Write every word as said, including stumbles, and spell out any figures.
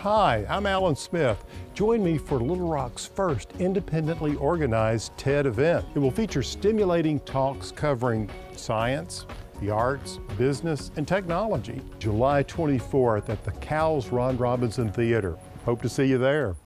Hi, I'm Alan Smith. Join me for Little Rock's first independently organized TED event. It will feature stimulating talks covering science, the arts, business, and technology. July twenty-fourth at the Cowles Ron Robinson Theater. Hope to see you there.